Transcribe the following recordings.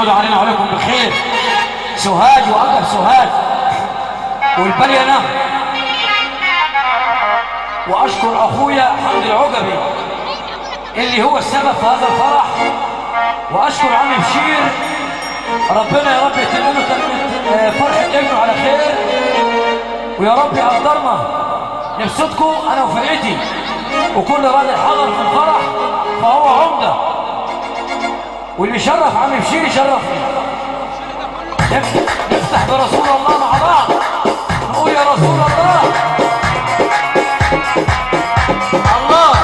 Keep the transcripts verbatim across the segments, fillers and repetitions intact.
يعود علينا وعليكم بالخير. سوهاج واقف سوهاج والبليه نعم. واشكر اخويا حمد العقبي اللي هو السبب في هذا الفرح، واشكر عمي بشير ربنا يا رب يتم له فرحه ابنه على خير، ويا رب يقدرنا نبسطكم انا وفرقتي، وكل راجل حضر في الفرح فهو عمده، واللي يشرف عمي بشير يشرفني. نفتح برسول الله مع بعض نقول يا رسول الله. الله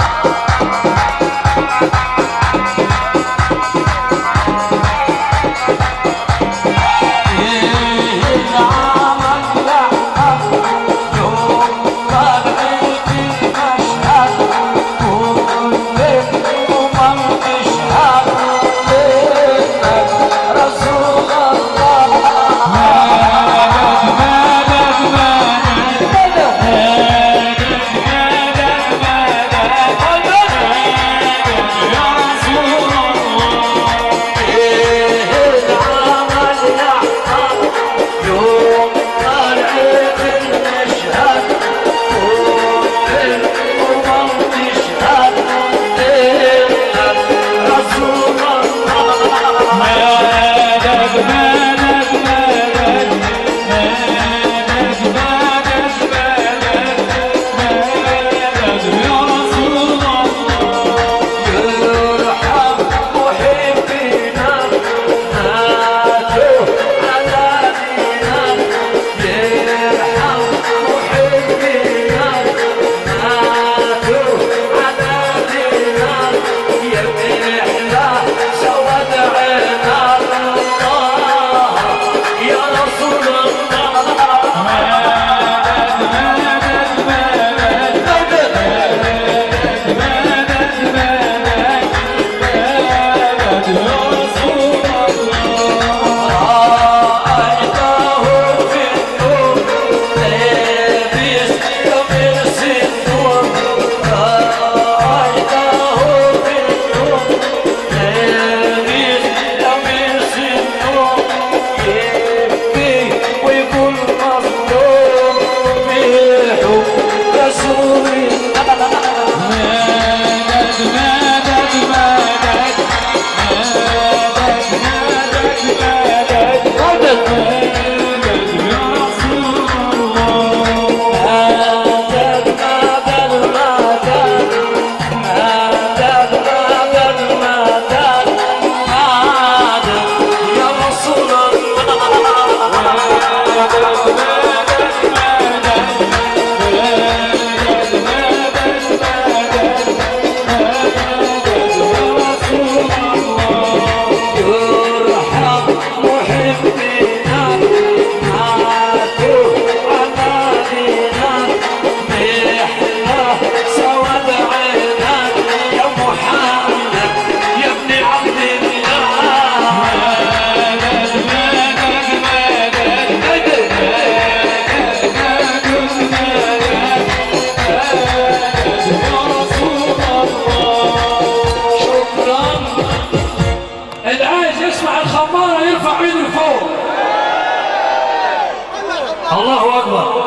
الله اكبر.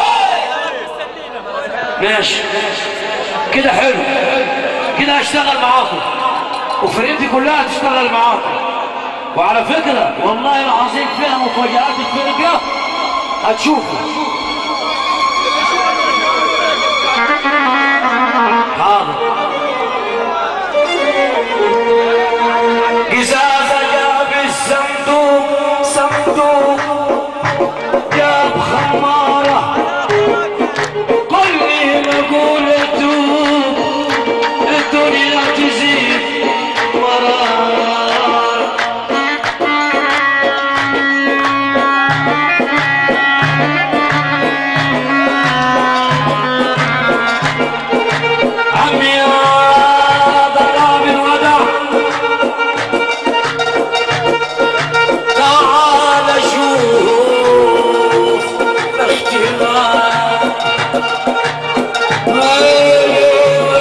ماشي كده حلو كده، هشتغل معاكم وفرقتي كلها هتشتغل معاكم. وعلى فكره والله العظيم فيها مفاجآت الفرقه هتشوفوا. حاضر. جزازه جاب الصندوق صندوق جاب خماره كل ما اقول اتوب الدنيا تزيد مرار. عمي يا ضراب الوداع تعال شوف اختلاف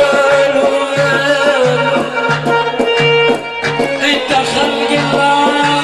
انت خلق الله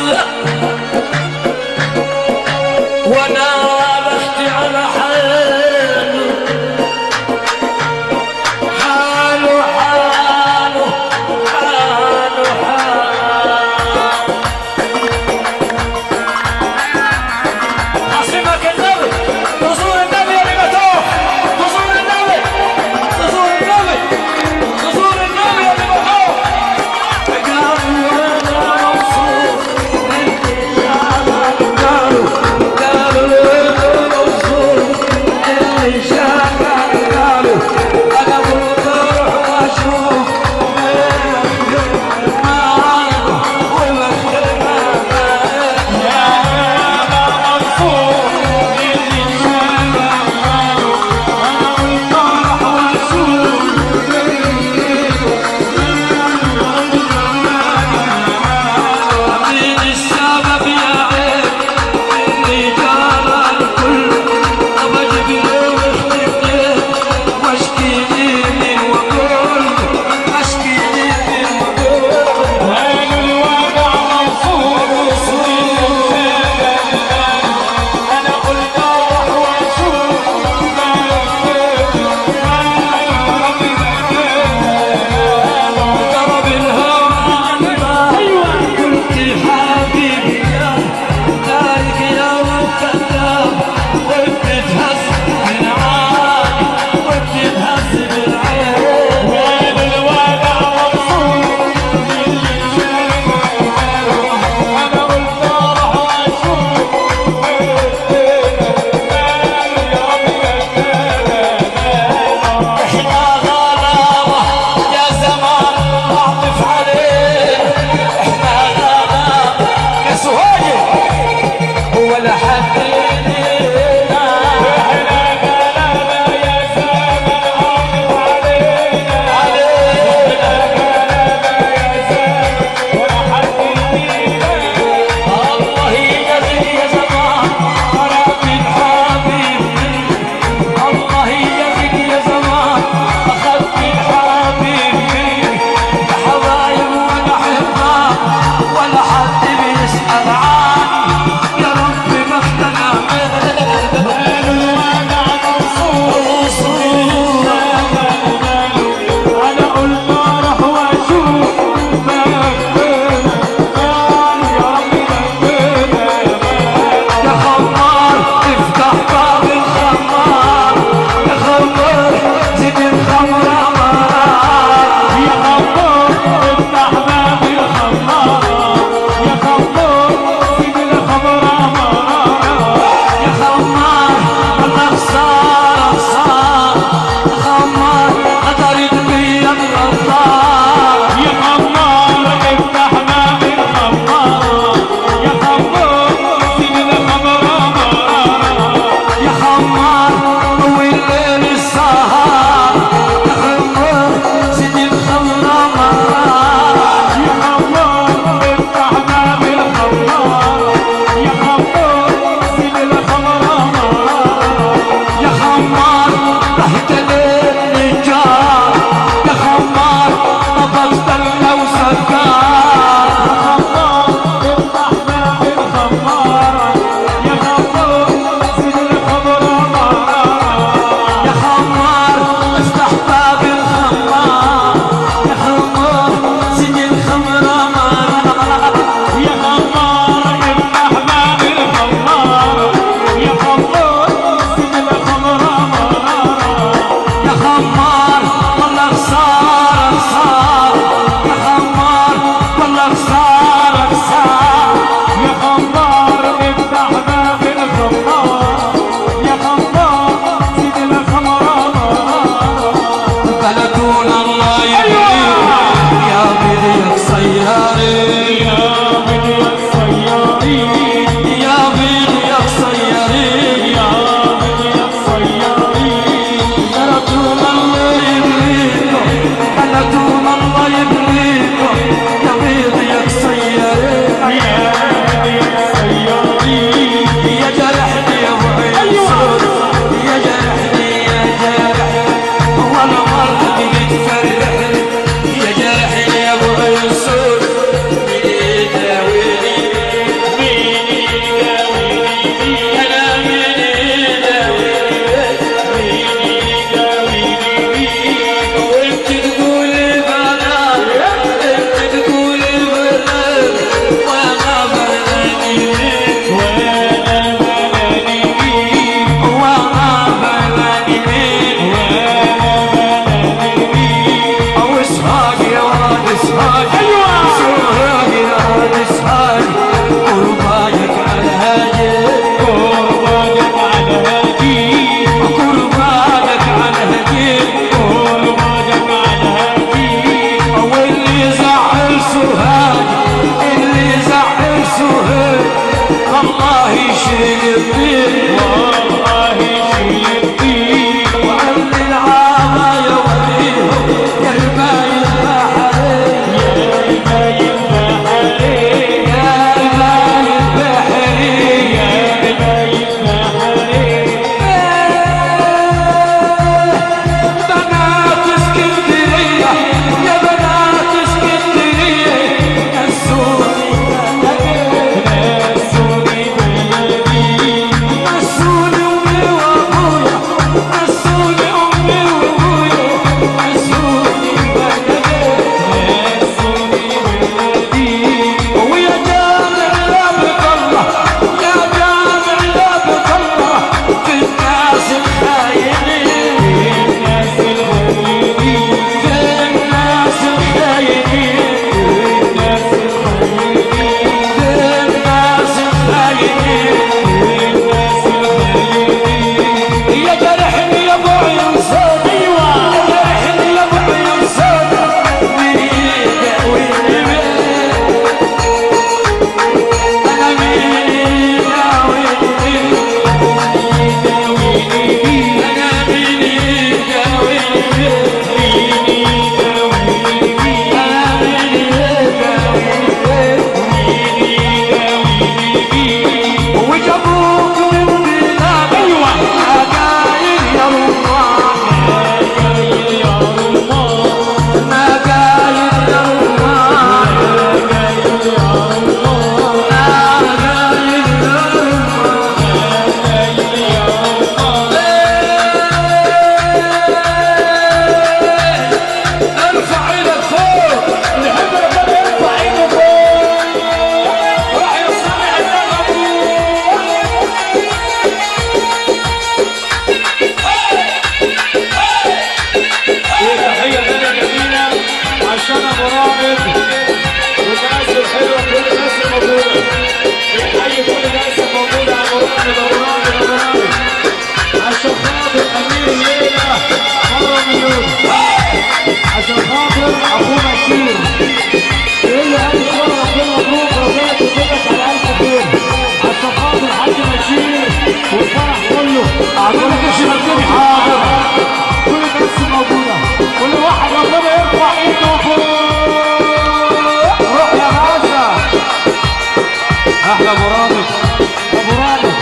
احلى ابو رامي. ابو رامي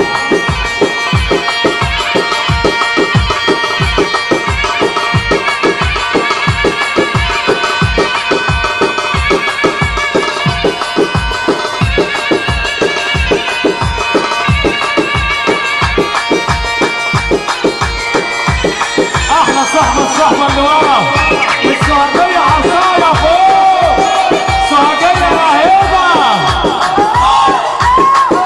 احلى صحبه الصحبه اللي ورا السعوديه عصايه فوق. السعوديه رهيبه.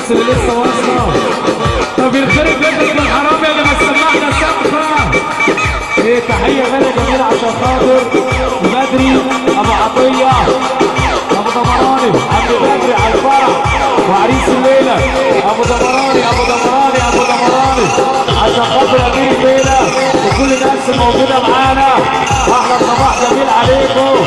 الناس اللي لسه واصله. طب يخرب بيتك من حرامي اللي ما سمعنا سقفه. ايه تحيه غاليه جميله عشان خاطر بدري ابو عطيه ابو دمراني عبد بدري على الفرح وعريس الليله ابو دمراني ابو دمراني ابو دمراني عشان خاطر امير الليله وكل الناس الموجوده معانا. احلى صباح جميل عليكم.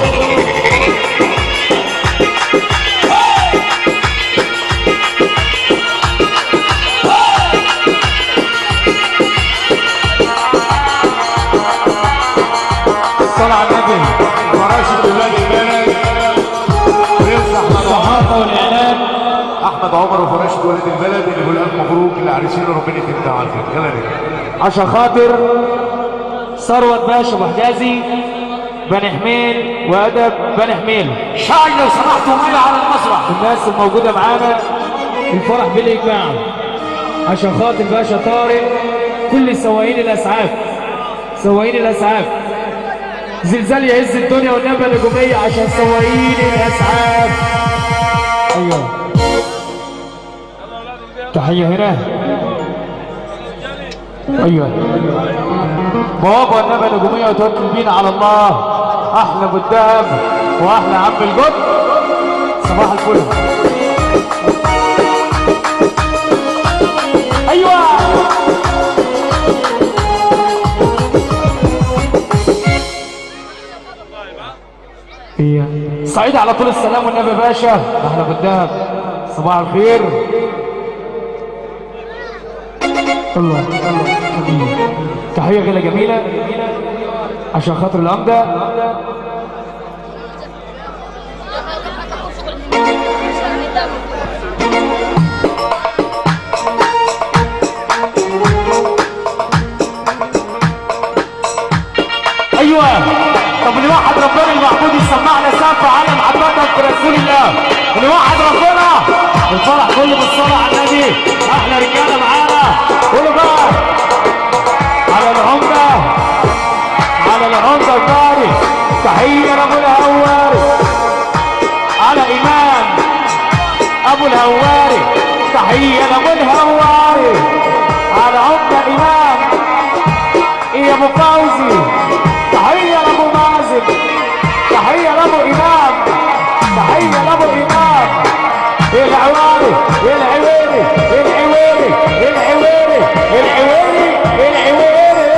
الصلاة على النبي وراشد ولاد البلد ويفتح الصحافة والإعلام أحمد عمر وفراشد ولاد البلد اللي بيقول ألف مبروك للعريسين وربنا يتمتع على الخير. يلا نجم عشان خاطر ثروت باشا أبو حجازي بني حميل وأدب بني حميل. شاي لو سمحتوا مية على المسرح. الناس الموجودة معانا الفرح بالإجماع عشان خاطر باشا طارق كل سواقين الأسعاف سواقين الأسعاف زلزال يهز الدنيا والنبه نجوميه عشان سواقين الاسعاف. ايوه تحيه هنا. ايوه بابا النبه نجوميه وتوكل بينا على الله. احلى ابو الدهب واحلى عم الجد. صباح الفل. ايوه هي سعيد على طول السلام والنبي باشا. احنا بالدهب صباح الخير. الله الله تحيه غير جميله عشان خاطر العمده. ايوه طب نوحد ربنا المعبود يسمعنا سقف على محبتك برسول الله. نوحد ربنا الفرح كله بالصلاه على النبي. احلى رجاله معانا. قولوا بقى على العمده على العمده الباري. تحيه لابو الهواري على امام ابو الهواري. تحيه لابو الهواري على عمده امام ايه ابو فوزي. تحيه لابو مازن. تحيه لابو امام. تحيه لابو امام. العواري العويري العويري العويري العويري العويري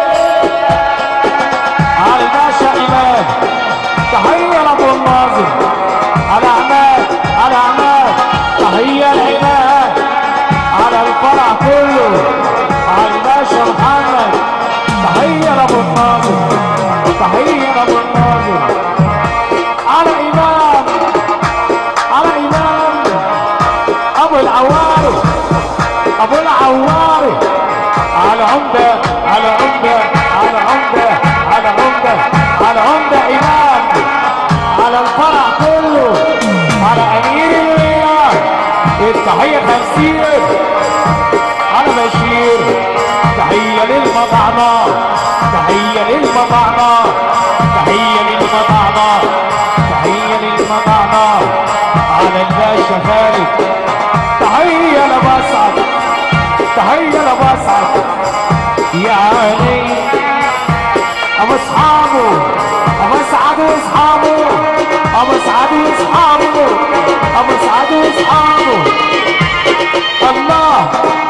على الباشا امام. تحيه لابو المازن على عماد على عماد. تحيه العماد على الفرع كله على الباشا محمد. تحيه لابو الناظر. تحيه لابو الناظر على امام على امام ابو العواري ابو العواري على عمده على عمده على عمده على عمده على عمده امام على الفرع كله على امير الليله. التحيه خمسين على بشير. تحيه للمطعمه. تحيه للمطعمه. تحيه للمطعمه. تحيه للمطعمه على الباشا خالد. تحيه لابو اسعد. تحيه لابو اسعد يا علي ابو اصحابه ابو اسعد واصحابه ابو اسعد واصحابه ابو اسعد واصحابه. الله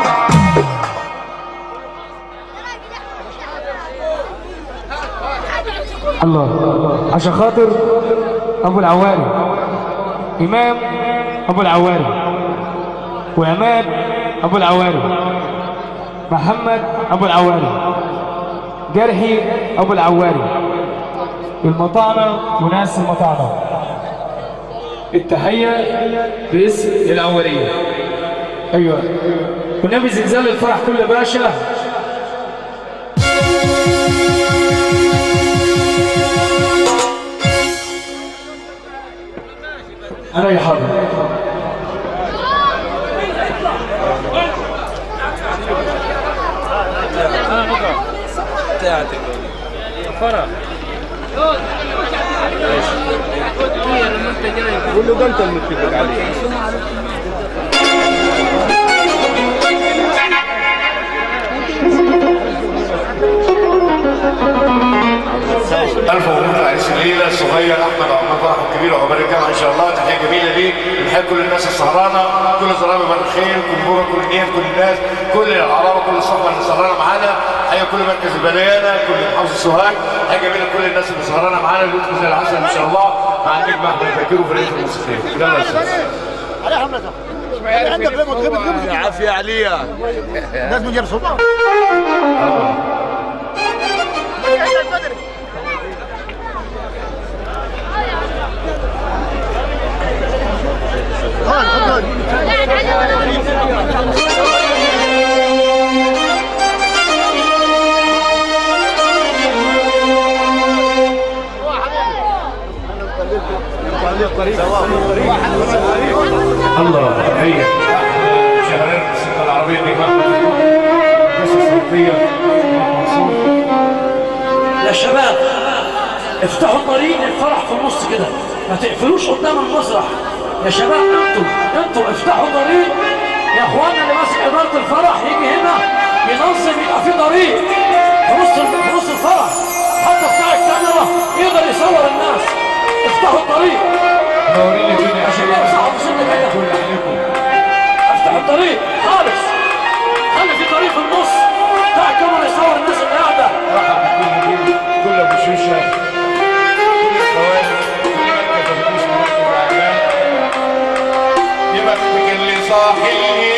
الله عشان خاطر ابو العواري امام ابو العواري وعماد ابو العواري محمد ابو العواري جرحي ابو العواري المطعنه وناس المطعنه. التحيه باسم العواريه. ايوه والنبي زلزال الفرح كله باشا. انا يا حاضر بتاعتك فرح قول له ده انت المتفق عليه. الناس السهرانه، كل الزرابه بني الخير، كل نوره، كل نير، كل الناس، كل العرابه، كل الصحبه اللي سهرانه معانا، حقيقه كل مركز البليانه، كل محافظه سوهاج، حاجه بين كل الناس اللي سهرانه معانا اللي زي العسل ان شاء الله مع النجم احمد فاكر وفرقه الموسيقيه. يلا يا استاذ. عليها حملتها. عندك غيبه غيبه غيبه عافيه عليها. لازم نجيب صوبه. الله هي شهرين السنه العربيه دي قصه صوتيه. يا شباب افتحوا طريق الفرح في النص كده، ما تقفلوش قدام المسرح يا شباب. انتوا انتوا افتحوا طريق يا اخوانا، اللي ماسك اداره الفرح يجي هنا ينظم، يبقى في طريق في نص في نص الفرح، حتى بتاع الكاميرا يقدر يصور الناس. افتحوا الطريق نورين الدنيا يا شباب، صعبوا سنة كده. كل عليكم افتحوا الطريق خالص، خلي في طريق في النص بتاع الكاميرا يصور الناس اللي قاعده. رحب بكل جيل، كل ابو شوشه، كل الخوالف، كل مركز الجيش، مركز الاعلام، يبقى اللي صاحي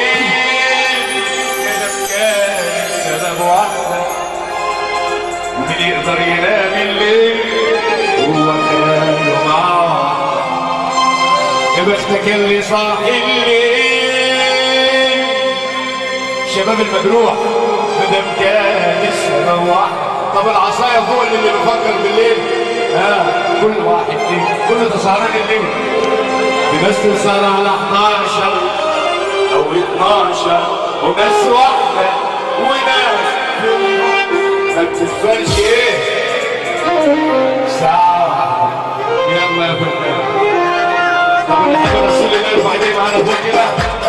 كده كان سبب واحده، ومين يقدر ينام الليل هو خياله معاه. يا بختك اللي صاحي الليل، شباب المجروح مدام كان السبب واحده. طب العصايه فوق اللي بيفكر بالليل، ها آه. كل واحد ليه، كل ده سهران الليل. في ناس تسهر على احداشر او اتناشر، وناس واحده وناس ما بتتفرش ايه ساعه. يلا يا فنان. طب اللي حابب رسول الله يرفع ايديه معانا فوق كده.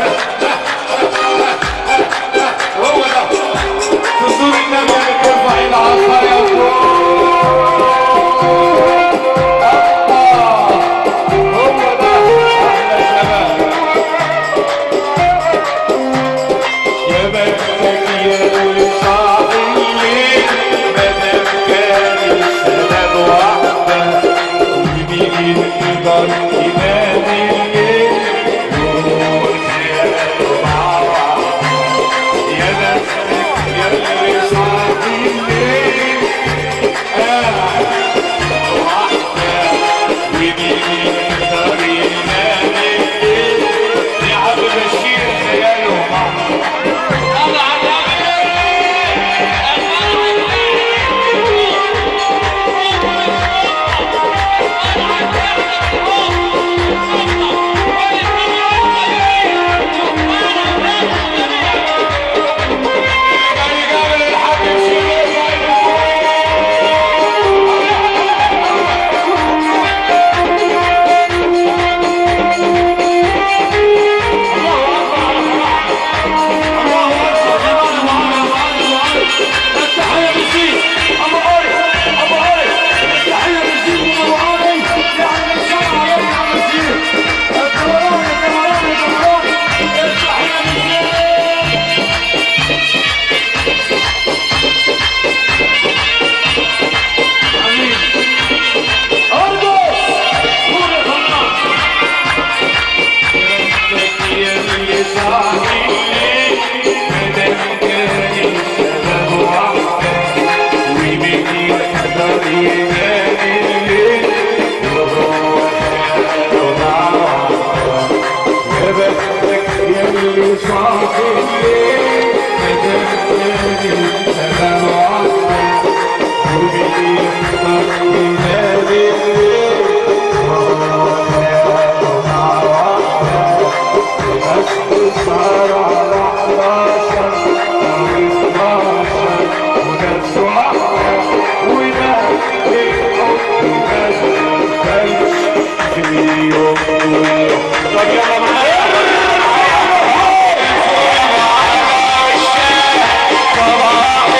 هو ده تصور النبي اللي ترفع ايد العصايه فوق. طب يلا معايا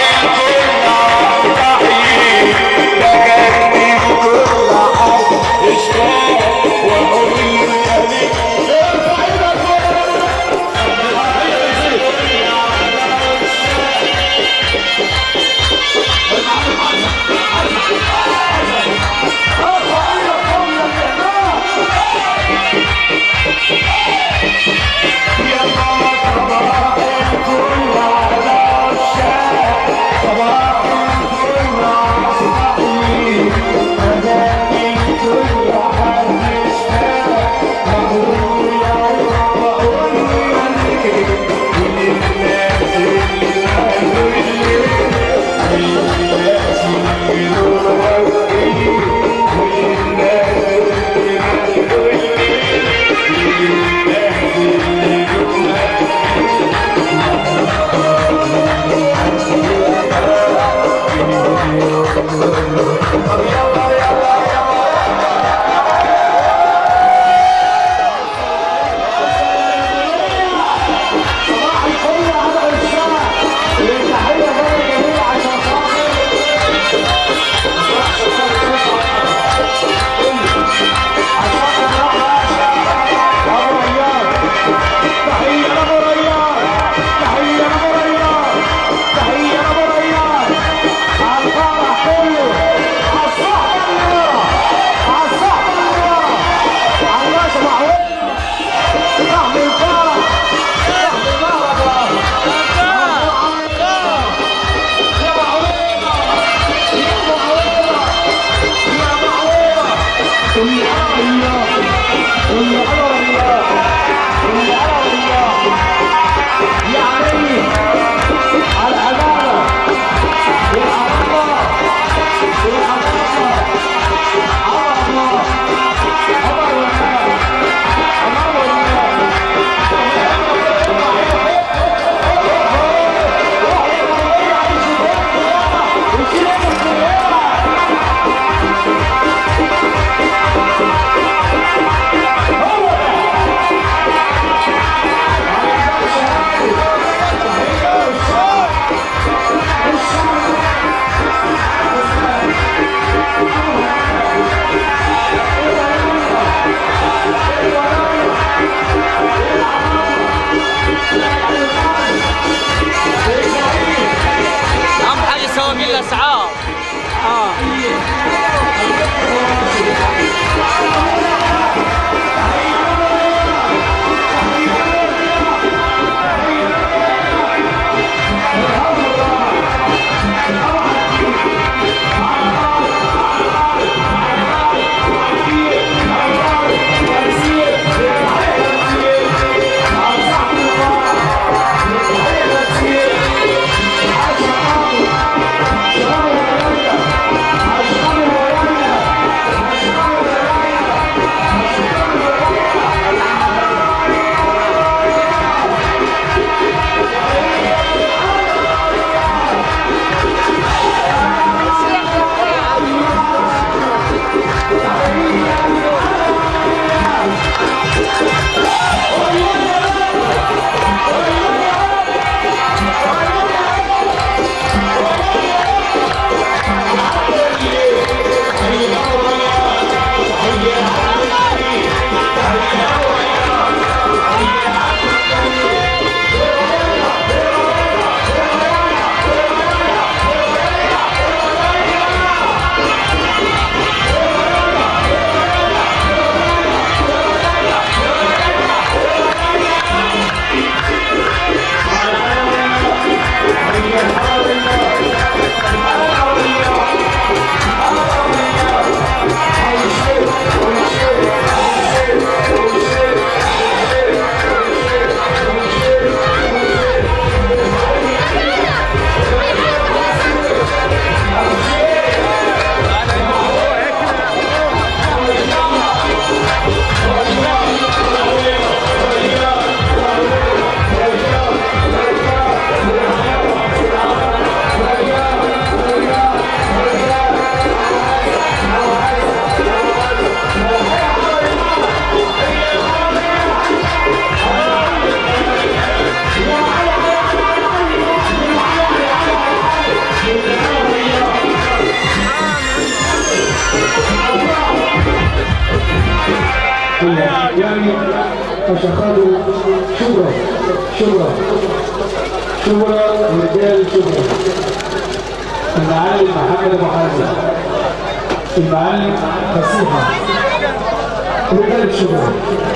يعني عشان خاطر شبرا شبرا شبرا رجال شبرا. المعلم محمد ابو حازم، المعلم فسيحه، رجال شبرا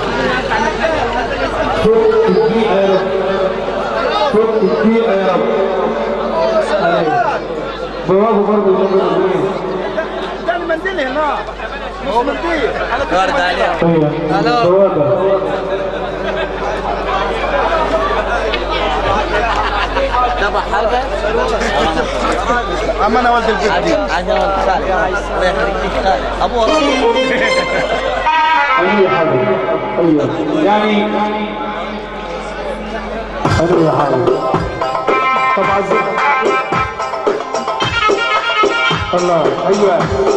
فوق الدقيقه يا رب، فوق الدقيقه يا رب. برافو برضه النمر الاثنين. ده المنديل هنا مش منديل. وارد عليها. ايوه تبع حاجه اما انا ولد البيت عشان ولد خالد الله يخليك ليك خالد ابوه ايوه يا حبيبي ايوه يعني ايوه يا حبيبي. طبعا الله ايوه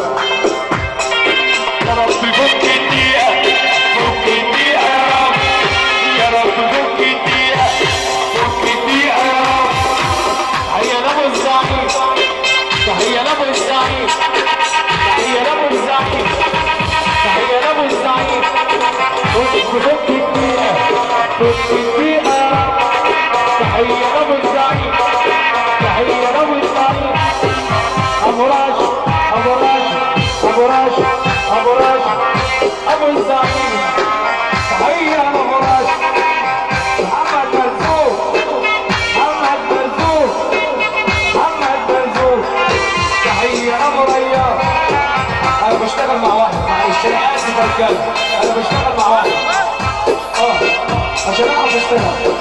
يا رب فك الدقيقة، فك الدقيقة يا رب، يا رب فك الدقيقة، فك الدقيقة يا رب. تحية لأبو الزعيم، تحية لأبو الزعيم، تحية لأبو الزعيم، تحية لأبو الزعيم. فك فك الدقيقة، فك الدقيقة يا رب. تحية لأبو الزعيم، تحية لأبو الزعيم. أبو راشد، أبو راشد، أبو راشد، أبو راشد، أبو الزعيم. تحية أبو راشد. محمد مرزوق، محمد مرزوق، محمد مرزوق. تحية أبو رياض. أنا بشتغل مع واحد، معلش أنا آسف يا رجالة، أنا بشتغل مع واحد. أه عشان أعرف أشتغل.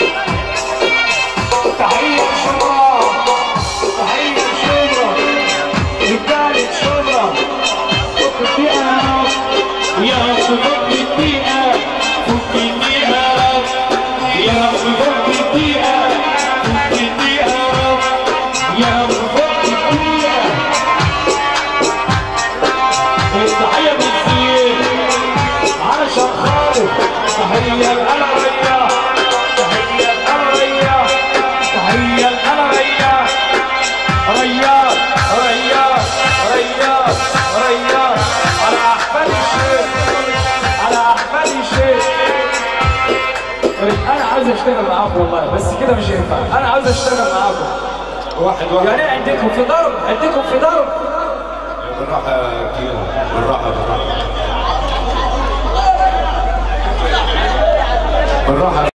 تحية شبرا، تحية شبرا، رجالة شبرا. فك الدقيقة يا رب، فك الدقيقة، فك الدقيقة يا رب، فك الدقيقة، فك الدقيقة يا رب، فك الدقيقة. التحية بالزين علشان خالد. تحية القلبية، تحية القلبية، تحية القلبية. رياض رياض رياض رياض على أحفاد الشيخ، على أحفاد الشيخ. أنا عاوز أشتغل معاكم والله، بس كده مش هينفع. أنا عاوز أشتغل معاكم واحد واحد. يعني عندكم في ضرب، عندكم في ضرب. بالراحة يا كيمو، بالراحة بالراحة بالراحة.